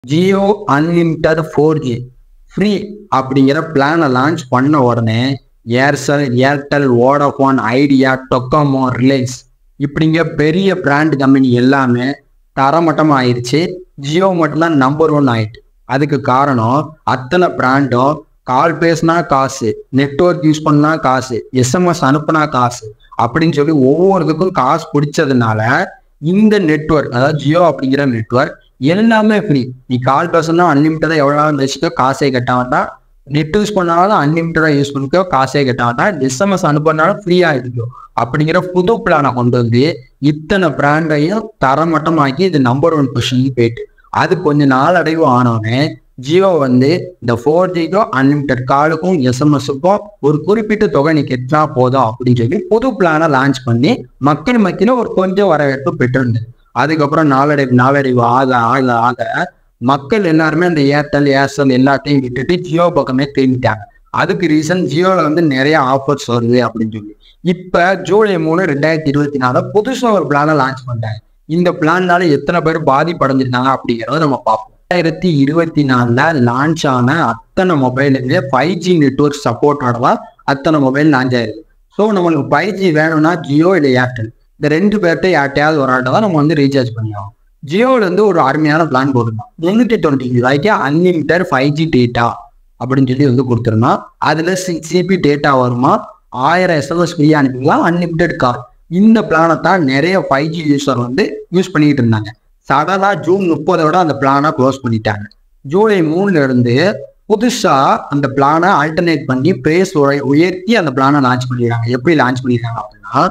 Jio unlimited 4G free அப்படிங்கிற பிளானை launch பண்ண உடனே Aircel, Airtel, Vodafone, Idea, Docomo, Reliance இப்படிங்க பெரிய பிராண்ட் கம்பெனி எல்லாமே தரமட்டம் ஆயிடுச்சு. ஜியோ மட்டும்தான் நம்பர் 1 ஆயிட்டு. அதுக்கு காரணம் அத்தனை பிராண்டும் கால் பேசினா காசு, நெட்வொர்க் யூஸ் பண்ணா காசு, எஸ்எம்எஸ் அனுப்புனா காசு அப்படின்னு சொல்லி ஒவ்வொருத்துக்கும் காசு பிடிச்சதுனால இந்த நெட்வொர்க், அதாவது ஜியோ அப்படிங்கிற நெட்வொர்க் எல்லாமே ஃப்ரீ. நீ கால் பேசணும்னா அன்லிமிட்டடா எவ்வளவு வச்சுக்கோ, காசே கட்ட வேண்டாம். நெட் யூஸ் பண்ணாலும் அன்லிமிட்டடா யூஸ் பண்ணிக்கோ, காசே கட்ட வேண்டாம். எஸ்எம்எஸ் அனுப்பினாலும் ஃப்ரீயா இருக்கும் அப்படிங்கிற புது பிளானை கொண்டு வந்து இத்தனை பிராண்டையும் தரமட்டமாக்கி இது நம்பர் 1 பொசிஷனுக்கு போயிட்டு, அது கொஞ்சம் நாளடைவு ஆனோடனே ஜியோ வந்து இந்த 4Gக்கும் அன்லிமிட்டட் காலுக்கும் எஸ்எம்எஸ்க்கும் ஒரு குறிப்பிட்ட தொகை நீ கெட்டினா போதும் அப்படின்னு சொல்லி புது பிளானை லான்ச் பண்ணி மக்கள் ஒரு கொஞ்சம் வரவேற்பு பெற்றிருந்தது. அதுக்கப்புறம் நாளடைவு ஆக ஆக ஆக மக்கள் எல்லாருமே அந்த ஏர்டெல், ஏர்செல் எல்லாத்தையும் விட்டுட்டு ஜியோ பக்கமே தேடிட்டாங்க. அதுக்கு ரீசன் ஜியோல வந்து நிறைய ஆஃபர்ஸ் வருது அப்படின்னு சொல்லி இப்ப ஜூலை 3, 2024 புதுசா ஒரு பிளானை லான்ச் பண்ணிட்டாங்க. இந்த பிளான்னால எத்தனை பேர் பாதிப்படைஞ்சிருந்தாங்க அப்படிங்கிறத நம்ம பார்ப்போம். 2024 லான்ச் ஆன அத்தனை மொபைலுமே 5G நெட்வொர்க் சப்போர்ட்டோட தான் அத்தனை மொபைல் லான்ச் ஆயிருக்கு. ஸோ நம்மளுக்கு 5G வேணும்னா ஜியோ இல்லை ஏர்டெல், இந்த 2 பேர்கிட்ட யார்ட்டையாவது ஒரு ஆட்டை தான் நம்ம வந்து ரீசார்ஜ் பண்ணியாகும். ஜியோல இருந்து ஒரு அருமையான பிளான் போட்டுருந்தோம். 220 ரூபாய்க்கு அன்லிமிட்டட் 5G டேட்டா அப்படின்னு சொல்லி வந்து கொடுத்துருந்தோம். அதுல 6GB டேட்டா வருமா, 1000 SMS ஃப்ரீயா அனுப்பிக்கலாம், அன்லிமிட்டட் கால். இந்த பிளானை தான் நிறைய 5G யூசர் வந்து யூஸ் பண்ணிட்டு இருந்தாங்க. சடனா ஜூன் 30 அந்த பிளானை க்ளோஸ் பண்ணிட்டாங்க. ஜூலை 3 இருந்து புதுசா அந்த பிளானை ஆல்டர்னேட் பண்ணி பிரைஸ் உயர்த்தி அந்த பிளானை லான்ச் பண்ணிடுறாங்க. எப்படி லான்ச் பண்ணிடுறாங்க அப்படின்னா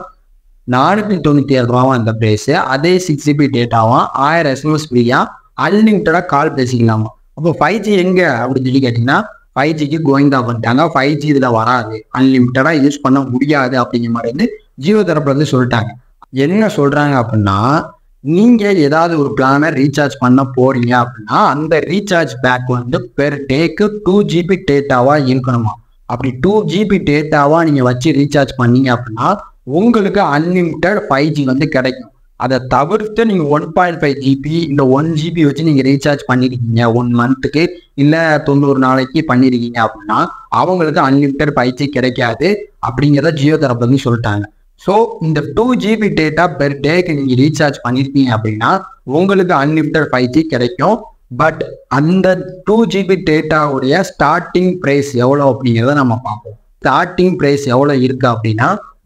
497 அந்த பிரைஸ், அதே 6GB டேட்டாவும் 1000 SMS ஃப்ரீயா அன்லிமிட்டடா கால் பேசிக்கலாமா. அப்போ 5G எங்க அப்படின்னு சொல்லி கேட்டீங்கன்னா 5Gக்கு கோயிங் தான் பண்ணிட்டாங்க. 5G இதுல வராது, அன்லிமிட்டடா யூஸ் பண்ண முடியாது அப்படிங்கிற மாதிரி வந்து ஜியோ தரப்புல இருந்து சொல்லிட்டாங்க. என்ன சொல்றாங்க அப்படின்னா, நீங்க ஏதாவது ஒரு பிளானை ரீசார்ஜ் பண்ண போறீங்க அப்படின்னா அந்த ரீசார்ஜ் பேக் வந்து பெர் டேக்கு 2GB டேட்டாவா இருக்கணுமா. அப்படி 2GB டேட்டாவா நீங்க வச்சு ரீசார்ஜ் பண்ணீங்க அப்படின்னா உங்களுக்கு அன்லிமிட்டட் 5G வந்து கிடைக்கும். அதை தவிர்த்து நீங்க 1.5GB இந்த 1GB வச்சு நீங்க ரீசார்ஜ் பண்ணிருக்கீங்க 1 மந்த்துக்கு, இல்ல 90 நாளைக்கு பண்ணிருக்கீங்க அப்படின்னா அவங்களுக்கு அன்லிமிட்டட் 5G கிடைக்காது அப்படிங்கிறத ஜியோ தரப்புல இருந்து சொல்லிட்டாங்க. ஸோ இந்த 2GB டேட்டா பெர் டேக்கு நீங்க ரீசார்ஜ் பண்ணிருக்கீங்க அப்படின்னா உங்களுக்கு அன்லிமிட்டட் 5G கிடைக்கும். பட் அந்த 2GB டேட்டாவுடைய ஸ்டார்டிங் பிரைஸ் எவ்வளோ அப்படிங்கிறத நம்ம பார்ப்போம். ஸ்டார்டிங் பிரைஸ் எவ்வளோ இருக்கு அப்படின்னா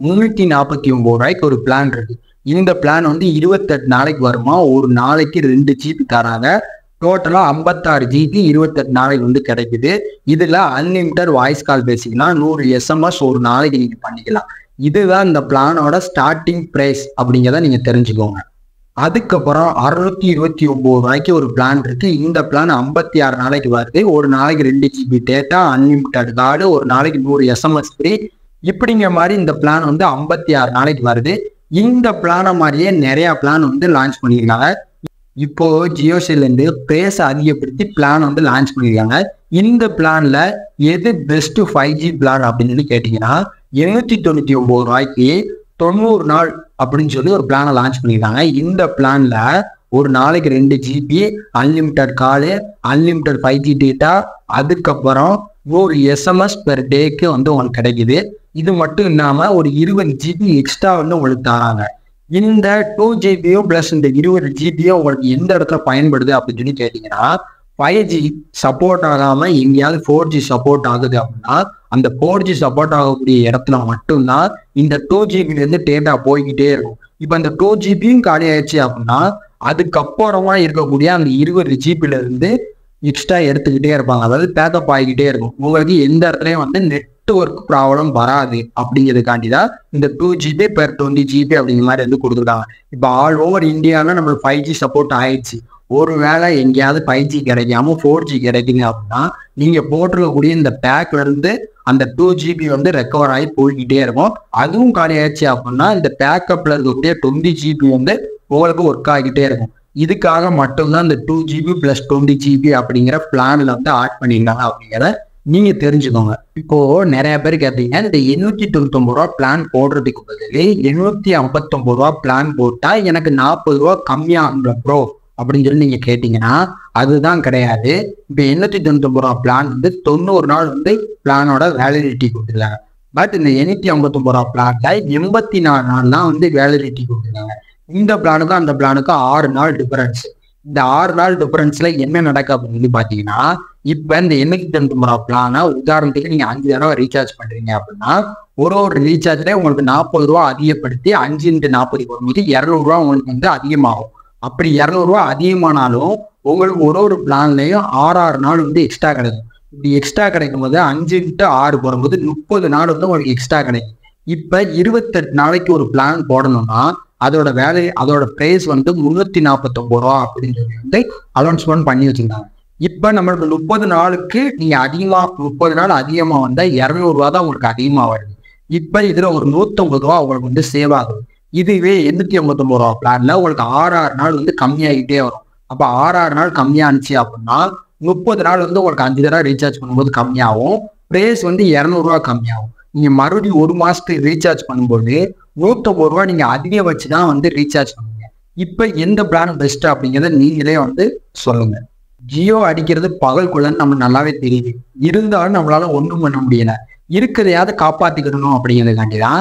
349 ரூபாய்க்கு ஒரு பிளான் இருக்கு. இந்த பிளான் வந்து 28 நாளைக்கு வருமா, ஒரு நாளைக்கு 2GB தராங்க. டோட்டலா 56GB 28 நாளைக்கு வந்து கிடைக்குது. இதுல அன்லிமிட்டட் வாய்ஸ் கால் பேசிக்கலாம், 100 SMS ஒரு நாளைக்கு நீங்க பண்ணிக்கலாம். இதுதான் இந்த பிளானோட ஸ்டார்டிங் பிரைஸ் அப்படிங்கிறத நீங்க தெரிஞ்சுக்கோங்க. அதுக்கப்புறம் 629 ரூபாய்க்கு ஒரு பிளான் இருக்கு. இந்த பிளான் 56 நாளைக்கு வருது. ஒரு நாளைக்கு 2GB டேட்டா, அன்லிமிட்டட் கார்டு, ஒரு நாளைக்கு 100 SMS ஃப்ரீ. இப்படிங்கிற மாதிரி இந்த பிளான் வந்து 56 நாளைக்கு வருது. இந்த பிளானை மாதிரியே நிறைய பிளான் வந்து லான்ச் பண்ணியிருக்காங்க. இப்போ ஜியோசில இருந்து பிரைஸ் அதிகப்படுத்தி பிளான் வந்து லான்ச் பண்ணியிருக்காங்க. இந்த பிளான்ல எது பெஸ்ட் 5G பிளான் அப்படின்னு கேட்டீங்கன்னா 899 ரூபாய்க்கு 90 நாள் அப்படின்னு சொல்லி ஒரு பிளானை லான்ச் பண்ணியிருக்காங்க. இந்த பிளான்ல ஒரு நாளைக்கு 2GB அன்லிமிட்டட் காலு, அன்லிமிட்டட் 5G டேட்டா, அதுக்கப்புறம் 100 SMS பெர் டேக்கு வந்து உங்களுக்கு கிடைக்குது. இது மட்டும் இல்லாம ஒரு 20GB எக்ஸ்ட்ரா வந்து உங்களுக்கு தராங்க. இந்த 2GBயும் பிளஸ் இந்த 20GBயும் உங்களுக்கு எந்த இடத்துல பயன்படுது அப்படின்னு சொல்லி கேட்டீங்கன்னா 5G சப்போர்ட் ஆகாம எங்கேயாவது 4G சப்போர்ட் ஆகுது அப்படின்னா அந்த 4G சப்போர்ட் ஆகக்கூடிய இடத்துல மட்டும்தான் இந்த 2GB இருந்து டேட்டா போய்கிட்டே இருக்கும். இப்ப இந்த 2GBயும் காலி ஆயிடுச்சு அப்படின்னா அதுக்கப்புறமா இருக்கக்கூடிய அந்த 20GB இருந்து எக்ஸ்ட்ரா எடுத்துக்கிட்டே இருப்பாங்க. அதாவது பேக்கப் ஆகிக்கிட்டே இருக்கும். உங்களுக்கு எந்த இடத்துலயும் வந்து நெட்வொர்க் ப்ராப்ளம் வராது அப்படிங்கிறதுக்காண்டி தான் இந்த 2GB பெர் 20GB அப்படிங்கிற மாதிரி வந்து கொடுத்துருக்காங்க. இப்போ ஆல் ஓவர் இந்தியாவில் நம்மளுக்கு 5G சப்போர்ட் ஆயிடுச்சு. ஒருவேளை எங்கேயாவது 5G கிடைக்காம 4G கிடைக்குங்க அப்படின்னா நீங்க போட்டிருக்கக்கூடிய இந்த பேக்ல இருந்து அந்த 2GB வந்து ரெக்கவர் ஆகி போய்கிட்டே இருக்கும். அதுவும் காலி ஆயிடுச்சு அப்படின்னா இந்த பேக்கப்ல இருக்கக்கூடிய 20GB வந்து உங்களுக்கு ஒர்க் ஆகிட்டே இருக்கும். இதுக்காக மட்டும்தான் இந்த 2GB பிளஸ் 20GB அப்படிங்கிற பிளான்ல வந்து ஆட் பண்ணியிருந்தாங்க அப்படிங்கிறத நீங்க தெரிஞ்சுக்கோங்க. இப்போ நிறைய பேர் கேட்டீங்க, இந்த 899 ரூபா பிளான் போடுறதுக்கு பதில் 859 ரூபா பிளான் போட்டா எனக்கு 40 ரூபா கம்மியா ப்ரோ அப்படின்னு சொல்லி நீங்க கேட்டீங்கன்னா அதுதான் கிடையாது. இப்ப 899 பிளான் வந்து 90 நாள் வந்து பிளானோட வேலிடிட்டி கொடுத்துருக்காங்க. பட் இந்த 859 பிளான்ல 84 நாள் தான் வந்து வேலிடிட்டி கொடுத்துருக்காங்க. இந்த பிளானுக்கும் அந்த பிளானுக்கும் 6 நாள் டிஃபரன்ஸ். இந்த 6 நாள் டிஃபரன்ஸ்ல என்ன நடக்கும் அப்படின்னு சொல்லி பாத்தீங்கன்னா, இப்ப இந்த 899 பிளானை உதாரணத்துக்கு நீங்க 5 தடவை ரீசார்ஜ் பண்றீங்க அப்படின்னா ஒரு ரீசார்ஜ்ல உங்களுக்கு 40 ரூபா அதிகப்படுத்தி 5 × 40 வரும்போது 200 ரூபா உங்களுக்கு வந்து அதிகமாகும். அப்படி 200 ரூபா அதிகமானாலும் உங்களுக்கு ஒரு பிளான்லயும் 6 நாள் வந்து எக்ஸ்ட்ரா கிடைக்கும். இப்படி எக்ஸ்ட்ரா கிடைக்கும் போது 5 × 6 போடும்போது 30 நாள் வந்து உங்களுக்கு எக்ஸ்ட்ரா கிடைக்கும். இப்ப 28 நாளைக்கு ஒரு பிளான் போடணும்னா அதோட பிரைஸ் வந்து 349 ரூபா அப்படின்னு சொல்லி வந்து அனௌன்ஸ்மெண்ட் பண்ணி வச்சிருக்காங்க. இப்ப நம்மளுக்கு 30 நாளுக்கு நீங்க 30 நாள் அதிகமா வந்தா 200 ரூபா தான் உங்களுக்கு அதிகமா வருது. இப்ப இதுல ஒரு 150 ரூபா உங்களுக்கு வந்து சேவ் ஆகுது. இதுவே 859 ரூபா பிளான்ல உங்களுக்கு 6 நாள் வந்து கம்மியாகிட்டே வரும். அப்ப 6 நாள் கம்மியானுச்சு அப்படின்னா 30 நாள் வந்து உங்களுக்கு 5 தடவை ரீசார்ஜ் பண்ணும்போது கம்மியாகும். பிரைஸ் வந்து 200 ரூபா கம்மியாகும். நீங்க மறுபடியும் 1 மாசத்துக்கு ரீசார்ஜ் பண்ணும்போது 150 ரூபா நீங்க அதிகம் வச்சுதான் வந்து ரீசார்ஜ் பண்ணுவீங்க. இப்ப எந்த பிளான் பெஸ்ட் அப்படிங்கிறத நீங்களே வந்து சொல்லுங்க. ஜியோ அடிக்கிறது பகல்குள்ளன்னு நம்ம நல்லாவே தெரியுது. இருந்தாலும் நம்மளால ஒன்றும் பண்ண முடியல. இருக்கிறதையாவது காப்பாத்திக்கணும் அப்படிங்கிறதுக்காண்டி தான்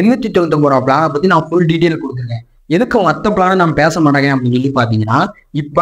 899 ரூபா பிளானை பத்தி நான் ஃபுல் டீட்டெயில் கொடுத்துருக்கேன். எதுக்கு மற்ற பிளானை நான் பேச மாட்டேங்க அப்படின்னு சொல்லி பாத்தீங்கன்னா, இப்ப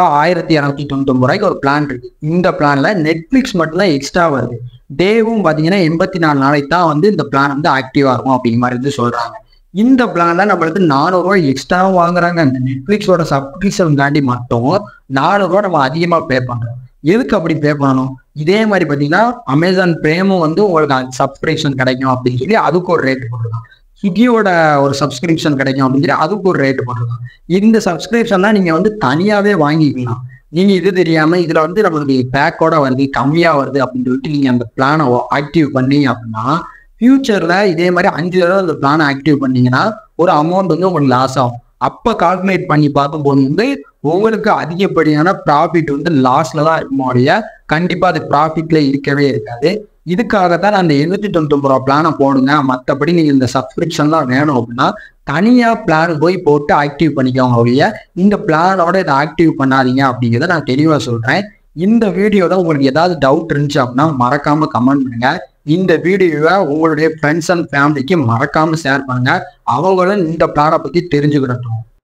1299 ரூபாய்க்கு ஒரு பிளான் இருக்கு. இந்த பிளான்ல நெட்ஃபிளிக்ஸ் மட்டும்தான் எக்ஸ்ட்ரா வருது. டேவும் பாத்தீங்கன்னா 84 நாளைக்கு தான் வந்து இந்த பிளான் வந்து ஆக்டிவா இருக்கும் அப்படிங்கிற மாதிரி வந்து சொல்றாங்க. இந்த பிளான்ல நம்மளுக்கு 400 ரூபாய் எக்ஸ்ட்ராவும் வாங்குறாங்க. இந்த நெட்ஃபிளிக்ஸோட சப்ஸ்கிரிப்ஷன் தாண்டி மட்டும் 400 ரூபாய் நம்ம அதிகமா பே பண்றோம். எதுக்கு அப்படி பே பண்ணணும்? இதே மாதிரி பாத்தீங்கன்னா அமேசான் பிரேமும் வந்து உங்களுக்கு சப்ஸ்கிரிப்ஷன் கிடைக்கும் அப்படின்னு சொல்லி அதுக்கு ஒரு ரேட் போட்டுருக்காங்க. ஸ்விக்கியோட ஒரு சப்ஸ்கிரிப்ஷன் கிடைக்கும் அப்படின்னு சொல்லி அதுக்கு ஒரு ரேட் போட்டுருக்காங்க. இந்த சப்ஸ்கிரிப்ஷன் தான் நீங்க வந்து தனியாவே வாங்கிக்கலாம். நீங்க இது தெரியாம இதுல வந்து நம்மளுக்கு பேக்கோட வருது, கம்மியா வருது அப்படின்னு சொல்லிட்டு நீங்க அந்த பிளானை ஆக்டிவ் பண்ணீங்க அப்படின்னா ஃபியூச்சர்ல இதே மாதிரி 5 தடவை அந்த பிளானை ஆக்டிவ் பண்ணீங்கன்னா ஒரு அமௌண்ட் வந்து உங்களுக்கு லாஸ் ஆகும். அப்ப கால்குலேட் பண்ணி பார்க்கும்போது வந்து உங்களுக்கு அதிகப்படியான ப்ராஃபிட் வந்து லாஸ்ல தான் இருக்குமோடைய கண்டிப்பா அது ப்ராஃபிட்ல இருக்கவே இருக்காது. இதுக்காகத்தான் நான் அந்த 899 ரூபா பிளானை போடுங்க. மற்றபடி நீங்க இந்த சப்ஸ்கிரிப்ஷன் தான் வேணும் அப்படின்னா தனியா பிளான் போய் போட்டு ஆக்டிவ் பண்ணிக்கோங்க ஒழிய இந்த பிளானோட இதை ஆக்டிவ் பண்ணாதீங்க அப்படிங்கிறத நான் தெளிவா சொல்றேன். இந்த வீடியோல உங்களுக்கு ஏதாவது டவுட் இருந்துச்சு அப்படின்னா மறக்காம கமெண்ட் பண்ணுங்க. இந்த வீடியோவை உங்களுடைய ஃப்ரெண்ட்ஸ் அண்ட் ஃபேமிலிக்கு மறக்காம ஷேர் பண்ணுங்க. அவங்களும் இந்த பிளானை பத்தி தெரிஞ்சுக்கிடட்டும்.